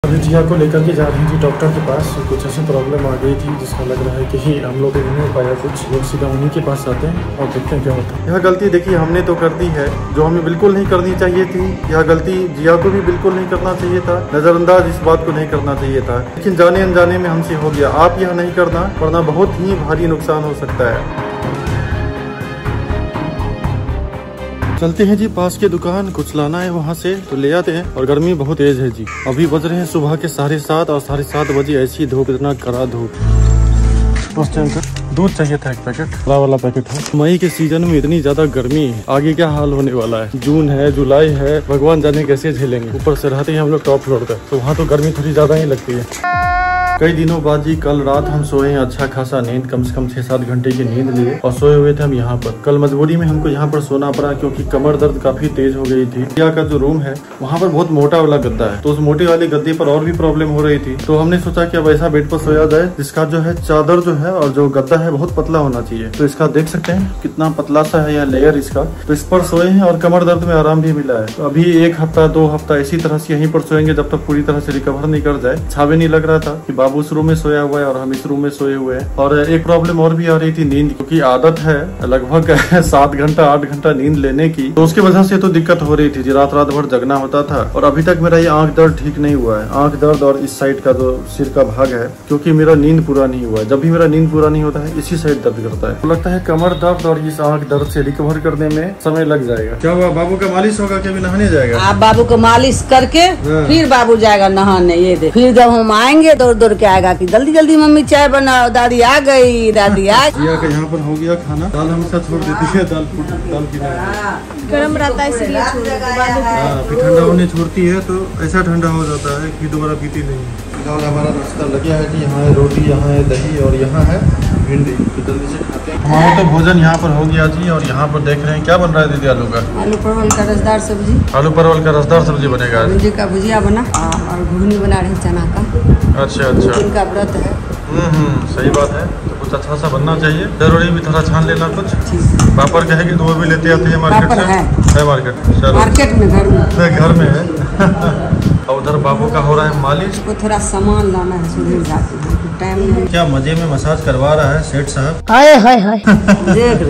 अभी जिया को लेकर के जा रही थी डॉक्टर के पास। कुछ ऐसी प्रॉब्लम आ गई थी जिसका लग रहा है कि हम लोग नहीं हो पाया कुछ। लोग सीधा उन्हीं के पास आते हैं और देखते हैं क्या होता है। यह गलती देखिए हमने तो कर दी है जो हमें बिल्कुल नहीं करनी चाहिए थी। यह गलती जिया को भी बिल्कुल नहीं करना चाहिए था। नजरअंदाज इस बात को नहीं करना चाहिए था, लेकिन जाने अनजाने में हमसे हो गया। आप यह नहीं करना वरना बहुत ही भारी नुकसान हो सकता है। चलते हैं जी पास के दुकान, कुछ लाना है वहाँ से तो ले आते हैं। और गर्मी बहुत तेज है जी। अभी बज रहे हैं सुबह के 7:30 और 7:30 बजे ऐसी धूप, इतना कड़ा धूप। दूध चाहिए था एक पैकेट, बड़ा वाला पैकेट है। मई के सीजन में इतनी ज्यादा गर्मी है, आगे क्या हाल होने वाला है। जून है, जुलाई है, भगवान जाने कैसे झेलेंगे। ऊपर से रहते हैं हम लोग टॉप फ्लोर पर, तो वहाँ तो गर्मी थोड़ी ज्यादा ही लगती है। कई दिनों बाद जी कल रात हम सोए हैं अच्छा खासा नींद, कम से कम 6-7 घंटे की नींद लिए और सोए हुए थे हम यहाँ पर। कल मजबूरी में हमको यहाँ पर सोना पड़ा क्योंकि कमर दर्द काफी तेज हो गई थी। जिया का जो रूम है वहाँ पर बहुत मोटा वाला गद्दा है, तो उस मोटे वाले गद्दे पर और भी प्रॉब्लम हो रही थी। तो हमने सोचा कि अब ऐसा बेड पर सोया जाए जिसका जो है चादर जो है और जो गद्दा है बहुत पतला होना चाहिए। तो इसका देख सकते हैं कितना पतला सा है यह लेयर इसका। तो इस पर सोए हैं और कमर दर्द में आराम भी मिला है। तो अभी 1 हफ्ता 2 हफ्ता इसी तरह से यहीं पर सोएंगे जब तक पूरी तरह से रिकवर नहीं कर जाए। छावे नहीं लग रहा था कि बाबू इस रूम में सोया हुआ है और हम इस रूम में सोए हुए हैं। और एक प्रॉब्लम और भी आ रही थी नींद, क्योंकि आदत है लगभग 7 घंटा 8 घंटा नींद लेने की, तो उसकी वजह से तो दिक्कत हो रही थी जी। रात भर जगना होता था और अभी तक मेरा ये आंख दर्द ठीक नहीं हुआ है। आंख दर्द और इस साइड का जो सिर का भाग है, क्योंकि मेरा नींद पूरा नहीं हुआ है। जब भी मेरा नींद पूरा नहीं होता है इसी साइड दर्द करता है। तो लगता है कमर दर्द और इस आंख दर्द से रिकवर करने में समय लग जाएगा। क्या हुआ, बाबू का मालिश होगा कि अभी नहाने जाएगा? आप बाबू को मालिश करके फिर बाबू जाएगा नहाने। ये दे, फिर जब हम आएंगे दौड़ दौड़ के आएगा कि जल्दी जल्दी मम्मी चाय बनाओ, दादी आ गई, दादी आ गई। जिया का यहाँ पर हो गया खाना। दाल हमेशा छोड़ देती है, दाल पीना गर्म रहता है इसलिए छोड़ देती है। फिर ठंडा होने छोड़ती है तो ऐसा ठंडा हो जाता है कि दोबारा पीती नहीं। फिलहाल हमारा नाश्ता लग गया है जी। यहाँ है रोटी, यहाँ है दही और यहाँ है भिंडी। तो जल्दी से खाते हैं। हमारा तो भोजन यहाँ पर हो गया जी। और यहाँ पर देख रहे हैं क्या बन रहा है दीदी? आलू का, आलू परवल का रसदार सब्जी। आलू परवल का रसदार सब्जी बनेगा। भिंडी का भुजिया बना और घुगनी बना रहे चना का। अच्छा अच्छा, इनका व्रत है। सही बात है। तो कुछ अच्छा सा बनना चाहिए। जरूरी भी थोड़ा छान लेना कुछ। पापड़ कहेगी तो वो भी लेते आते हैं मार्केट से। है मार्केट? चलो मार्केट में, घर में है। और उधर बाबू का हो रहा है मालिश। वो थोड़ा सामान लाना है, सुधर जाती है टाइम नहीं। क्या मजे में मसाज करवा रहा है सेठ साहब। हाय हाय हाय देख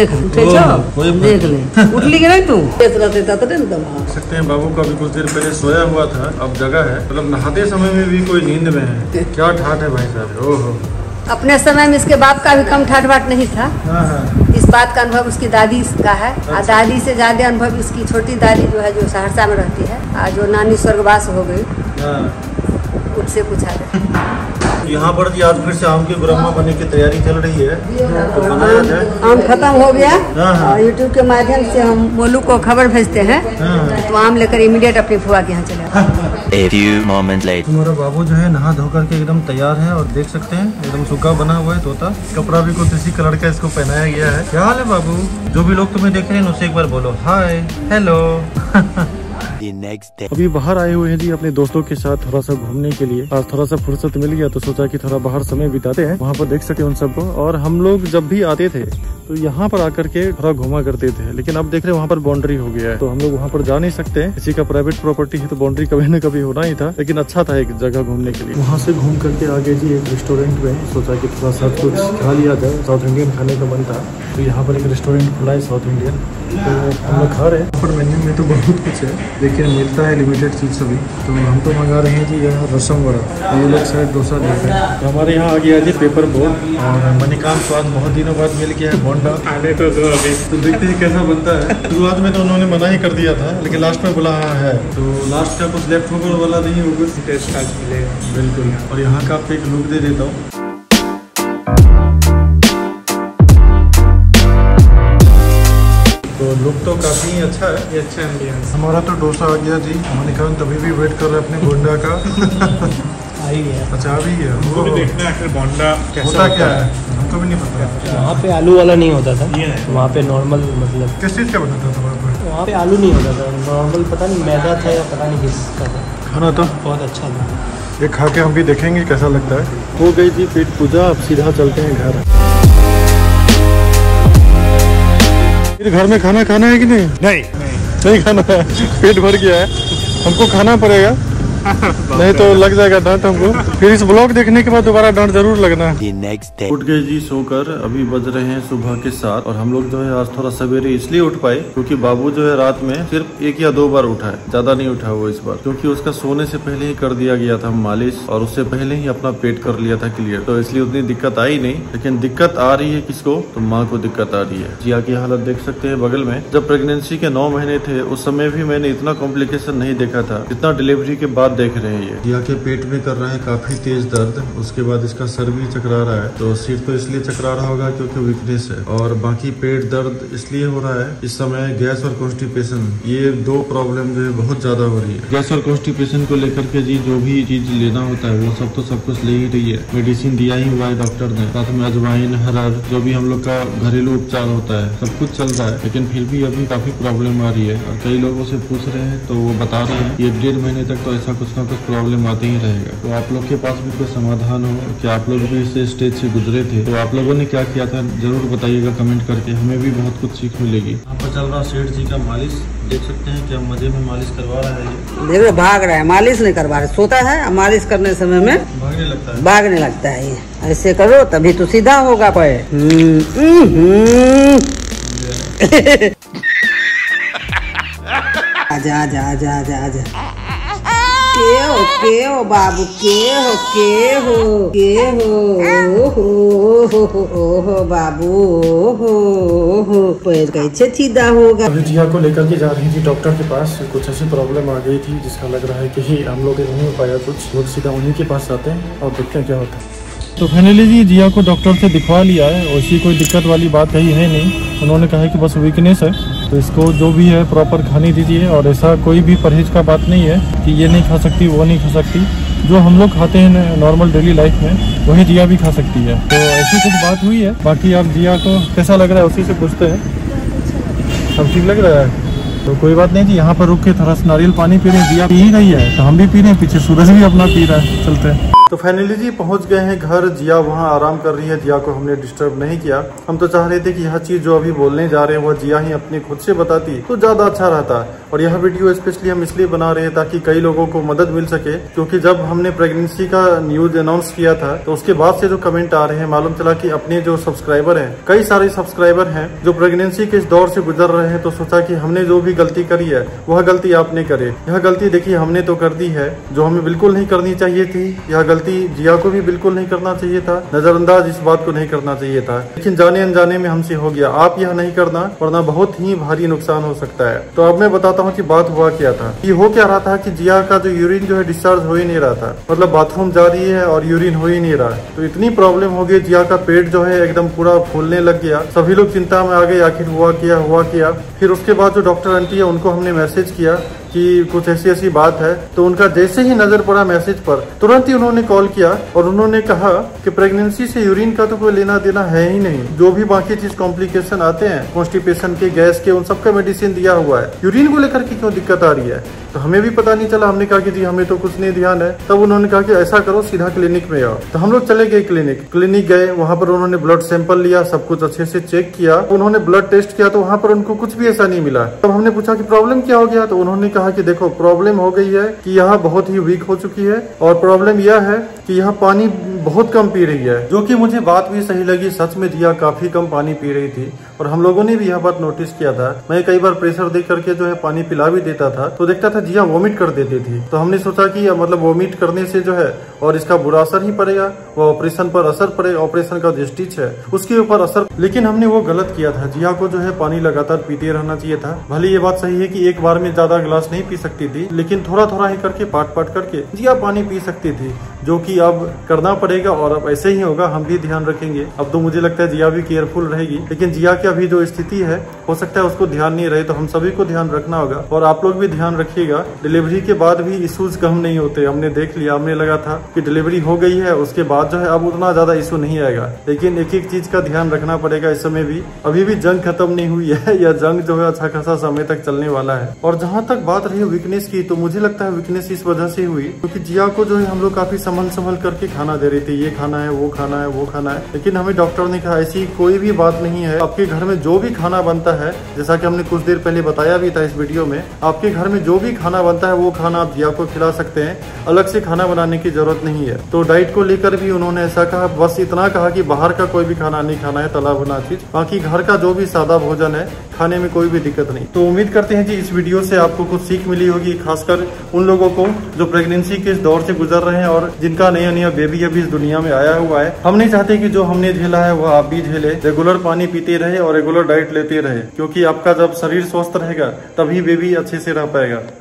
ले उठ ली नहीं तू देख रहते देख सकते हैं। बाबू का अभी कुछ देर पहले सोया हुआ था, अब जगह है। मतलब नहाते समय में भी कोई नींद में है। क्या ठाठ है भाई साहब। ओहो, अपने समय में इसके बाप का भी कम ठाठ बाट नहीं था। इस बात का अनुभव उसकी दादी का है। और दादी से ज्यादा अनुभव इसकी छोटी दादी जो है, जो सहरसा में रहती है, जो नानी स्वर्गवास हो गई, उससे पूछा जाए। यहाँ पर जी आज फिर से आम की गुरम्मा बनने की तैयारी चल रही है। तो बनाया जाए। आम खत्म हो गया और यूट्यूब के माध्यम से हम मोलू को खबर भेजते हैं तो आम लेकर इमीडिएट अपनी फुआ के यहाँ चले। A few moments later. हमारा बाबू जो है नहा धो करके एकदम तैयार है और देख सकते हैं एकदम सूखा बना हुआ है तोता। कपड़ा भी कुछ इसी कलर का इसको पहनाया गया है। क्या हाल है बाबू? जो भी लोग तुम्हें देख रहे हैं उनसे एक बार बोलो हाय हेलो। अभी बाहर आए हुए हैं जी अपने दोस्तों के साथ थोड़ा सा घूमने के लिए। आज थोड़ा सा फुर्सत मिल गया तो सोचा कि थोड़ा बाहर समय बिताते हैं। वहाँ पर देख सके उन सबको। और हम लोग जब भी आते थे तो यहाँ पर आकर के थोड़ा घुमा करते थे, लेकिन अब देख रहे हैं वहाँ पर बाउंड्री हो गया है तो हम लोग वहाँ पर जा नहीं सकते हैं। किसी का प्राइवेट प्रॉपर्टी है तो बाउंड्री कभी न कभी होना ही था, लेकिन अच्छा था एक जगह घूमने के लिए। वहाँ से घूम करके आगे जी एक रेस्टोरेंट में सोचा कि थोड़ा सा कुछ खा लिया जाए। साउथ इंडियन खाने का मन था तो यहाँ पर एक रेस्टोरेंट खुला है साउथ इंडियन, तो हम लोग खा रहे हैं। यहाँ पर मेन्यू में तो बहुत कुछ है, देखिए मिलता है लिमिटेड चीज सभी। तो हम तो मंगा रहे हैं जी यह रसम वड़ा, ये लोग शायद डोसा दे रहे हैं। तो हमारे यहाँ आ गया जी पेपर बोर्ड और मणिकांत स्वाद बहुत दिनों बाद मिल गया है बोंडा। आने तो दो अभी, तो देखते हैं कैसा बनता है। शुरुआत में तो उन्होंने मना ही कर दिया था, लेकिन लास्ट में बोला हाँ है। तो लास्ट का कुछ लेफ्ट ओवर वाला नहीं होगा, टेस्ट आज मिलेगा बिल्कुल। और यहाँ का आपको एक लुक दे देता हूँ। तो लुक तो काफी अच्छा है, ये अच्छा एम्बियंस। हमारा तो डोसा आ गया जी। मणिकांत अभी भी वेट कर रहे हैं अपने बोंडा का। आ ही गया। अच्छा अभी है, हमको भी देखना है आखिर बोंडा कैसा क्या है, हमको भी नहीं पता। वहाँ पे आलू वाला नहीं होता था, वहाँ पे नॉर्मल मतलब किस चीज़ का बनता था वहाँ पे आलू नहीं होता था, नॉर्मल पता नहीं मैदा था या पता नहीं किसका था। खाना तो बहुत अच्छा था। ये खा के हम भी देखेंगे कैसा लगता है। हो गई जी पेट पूजा, अब सीधा चलते हैं घर। फिर घर में खाना है कि नहीं? नहीं खाना है, पेट भर गया है, हमको खाना पड़ेगा। नहीं तो लग जाएगा डांट हमको। फिर इस ब्लॉग देखने के बाद दोबारा डांट जरूर लगना। उठ गए जी सोकर, अभी बज रहे हैं सुबह के 7 और हम लोग जो है आज थोड़ा सवेरे इसलिए उठ पाए क्योंकि बाबू जो है रात में सिर्फ 1 या 2 बार उठा है, ज्यादा नहीं उठा वो इस बार, क्योंकि उसका सोने से पहले ही कर दिया गया था मालिश और उससे पहले ही अपना पेट कर लिया था क्लियर, तो इसलिए उतनी दिक्कत आई नहीं। लेकिन दिक्कत आ रही है किसको, तो माँ को दिक्कत आ रही है। जिया की हालत देख सकते हैं बगल में। जब प्रेगनेंसी के 9 महीने थे उस समय भी मैंने इतना कॉम्प्लिकेशन नहीं देखा था जितना डिलीवरी के बाद देख रहे हैं। ये जिया के पेट में कर रहा है काफी तेज दर्द, उसके बाद इसका सर भी चकरा रहा है, तो सिर तो इसलिए चकरा रहा होगा क्योंकि वीकनेस है, और बाकी पेट दर्द इसलिए हो रहा है इस समय गैस और कॉन्स्टिपेशन, ये 2 प्रॉब्लम जो है बहुत ज्यादा हो रही है। गैस और कॉन्स्टिपेशन को लेकर के जी जो भी चीज लेना होता है वो सब तो सब कुछ ले ही रही है। मेडिसिन दिया ही हुआ है डॉक्टर ने, साथ में अजवाइन, हरड़, जो भी हम लोग का घरेलू उपचार होता है सब कुछ चल रहा है। लेकिन फिर भी अभी काफी प्रॉब्लम आ रही है और कई लोगों से पूछ रहे हैं तो वो बता रहे हैं कि 1.5 महीने तक तो ऐसा कुछ ना कुछ प्रॉब्लम आते ही रहेगा। तो आप लोग के पास भी कोई समाधान हो कि आप लोग भी इस स्टेज से गुजरे थे तो आप लोगों ने क्या किया था जरूर बताइएगा कमेंट करके, हमें भी बहुत कुछ सीख मिलेगी। यहाँ पर चल रहा सेठ जी का मालिश, देख सकते हैं क्या मजे में मालिश करवा रहा है। ये देख रहे भाग रहा है, मालिश नहीं करवा रहा, सोता है मालिश करने समय में भागने लगता है। ये ऐसे करो तभी तो सीधा होगा पैर। आजा आजा आजा आजा आजा। के हो बाबू, के हो बाबू, पैर कैसे सीधा होगा। अभी जिया को लेकर के जा रही थी डॉक्टर के पास, कुछ ऐसी प्रॉब्लम आ गई थी जिसका लग रहा है कि हम लोग नहीं हो पाया कुछ, लोग सीधा उन्हीं के पास आते हैं और देखते हैं क्या होता है। तो फाइनली जी जिया को डॉक्टर से दिखवा लिया है, वैसी कोई दिक्कत वाली बात कही है नहीं। उन्होंने कहा है कि बस वीकनेस है, तो इसको जो भी है प्रॉपर खाने दीजिए और ऐसा कोई भी परहेज का बात नहीं है कि ये नहीं खा सकती वो नहीं खा सकती। जो हम लोग खाते हैं नॉर्मल डेली लाइफ में वही जिया भी खा सकती है। तो ऐसी कुछ बात हुई है। बाकी आप जिया को कैसा लग रहा है उसी से पूछते हैं। सब ठीक लग रहा है तो कोई बात नहीं जी, यहाँ पर रुक के थोड़ा सा नारियल पानी पी रहे हैं। जिया पी ही रही है तो हम भी पी रहे हैं, पीछे सूरज भी अपना पी रहा है। चलते हैं। तो फाइनली जी पहुंच गए हैं घर। जिया वहां आराम कर रही है, जिया को हमने डिस्टर्ब नहीं किया। हम तो चाह रहे थे कि यह चीज जो अभी बोलने जा रहे हैं वह जिया ही अपने खुद से बताती तो ज्यादा अच्छा रहता। और यह वीडियो स्पेशली हम इसलिए बना रहे हैं ताकि कई लोगों को मदद मिल सके, क्योंकि जब हमने प्रेगनेंसी का न्यूज अनाउंस किया था तो उसके बाद से जो कमेंट आ रहे हैं, मालूम चला कि अपने जो सब्सक्राइबर हैं, कई सारे सब्सक्राइबर हैं जो प्रेगनेंसी के इस दौर से गुजर रहे हैं, तो सोचा कि हमने जो भी गलती करी है वह गलती आपने करे। यह गलती देखिए हमने तो कर दी है जो हमें बिल्कुल नहीं करनी चाहिए थी। यह गलती जिया को भी बिल्कुल नहीं करना चाहिए था, नजरअंदाज इस बात को नहीं करना चाहिए था, लेकिन जाने अनजाने में हमसे हो गया। आप यह नहीं करना वरना बहुत ही भारी नुकसान हो सकता है। तो अब मैं बताता हूँ कि बात हुआ क्या था। ये हो क्या रहा था कि जिया का जो यूरिन जो है डिस्चार्ज हो ही नहीं रहा था, मतलब बाथरूम जा रही है और यूरिन हो ही नहीं रहा। तो इतनी प्रॉब्लम हो गई, जिया का पेट जो है एकदम पूरा फूलने लग गया। सभी लोग चिंता में आ गए, आखिर हुआ क्या। फिर उसके बाद जो डॉक्टर आंटी है उनको हमने मैसेज किया कि कुछ ऐसी बात है। तो उनका जैसे ही नजर पड़ा मैसेज पर, तुरंत ही उन्होंने कॉल किया और उन्होंने कहा कि प्रेगनेंसी से यूरिन का तो कोई लेना देना है ही नहीं, जो भी बाकी चीज कॉम्प्लिकेशन आते हैं कॉन्स्टिपेशन के, गैस के, उन सबका मेडिसिन दिया हुआ है। यूरिन को लेकर के क्यों दिक्कत आ रही है, तो हमें भी पता नहीं चला। हमने कहा कि जी हमें तो कुछ नहीं ध्यान है। तब उन्होंने कहा कि ऐसा करो सीधा क्लिनिक में आओ। तो हम लोग चले गए क्लिनिक गए। वहाँ पर उन्होंने ब्लड सैंपल लिया, सब कुछ अच्छे से चेक किया। उन्होंने ब्लड टेस्ट किया तो वहाँ पर उनको कुछ भी ऐसा नहीं मिला। तब हमने पूछा कि प्रॉब्लम क्या हो गया, तो उन्होंने कहा कि देखो प्रॉब्लम हो गई है कि यह बहुत ही वीक हो चुकी है और प्रॉब्लम यह है कि यह पानी बहुत कम पी रही है। जो कि मुझे बात भी सही लगी, सच में जिया काफी कम पानी पी रही थी और हम लोगों ने भी यह बात नोटिस किया था। मैं कई बार प्रेशर देख करके जो है पानी पिला भी देता था तो देखता था जिया वोमिट कर देती थी। तो हमने सोचा कि मतलब वोमिट करने से जो है और इसका बुरा असर ही पड़ेगा, वो ऑपरेशन पर असर पड़ेगा, ऑपरेशन का जो स्टिच है उसके ऊपर असर। लेकिन हमने वो गलत किया था। जिया को जो है पानी लगातार पीते रहना चाहिए था। भले ये बात सही है कि एक बार में ज्यादा गिलास नहीं पी सकती थी, लेकिन थोड़ा थोड़ा ही करके पाट करके जिया पानी पी सकती थी, जो कि अब करना पड़ेगा और अब ऐसे ही होगा। हम भी ध्यान रखेंगे। अब तो मुझे लगता है जिया भी केयरफुल रहेगी, लेकिन जिया की अभी जो स्थिति है हो सकता है उसको ध्यान नहीं रहे, तो हम सभी को ध्यान रखना होगा और आप लोग भी ध्यान रखिएगा। डिलीवरी के बाद भी इश्यूज कम नहीं होते, हमने देख लिया। हमें लगा था कि डिलीवरी हो गई है उसके बाद जो है अब उतना ज्यादा इशू नहीं आएगा, लेकिन एक एक चीज का ध्यान रखना पड़ेगा। इस समय भी अभी भी जंग खत्म नहीं हुई है, या जंग जो है अच्छा खासा समय तक चलने वाला है। और जहाँ तक बात रही वीकनेस की, तो मुझे लगता है वीकनेस इस वजह से हुई क्योंकि जिया को जो है हम लोग काफी संभल करके खाना दे रही थी। ये खाना है, वो खाना है, वो खाना है, लेकिन हमें डॉक्टर ने कहा ऐसी कोई भी बात नहीं है। आपके घर में जो भी खाना बनता है, जैसा कि हमने कुछ देर पहले बताया भी था इस वीडियो में, आपके घर में जो भी खाना बनता है वो खाना आप जिया को खिला सकते हैं, अलग से खाना बनाने की जरूरत नहीं है। तो डाइट को लेकर भी उन्होंने ऐसा कहा, बस इतना कहा कि बाहर का कोई भी खाना नहीं खाना है, तला भुना चीज, बाकी घर का जो भी सादा भोजन है खाने में कोई भी दिक्कत नहीं। तो उम्मीद करते हैं कि इस वीडियो से आपको कुछ सीख मिली होगी, खासकर उन लोगों को जो प्रेगनेंसी के इस दौर से गुजर रहे हैं और जिनका नया नया बेबी अभी इस दुनिया में आया हुआ है। हम नहीं चाहते कि जो हमने झेला है वह आप भी झेले। रेगुलर पानी पीते रहे और रेगुलर डाइट लेते रहे, क्योंकि आपका जब शरीर स्वस्थ रहेगा तभी बेबी अच्छे से रह पाएगा।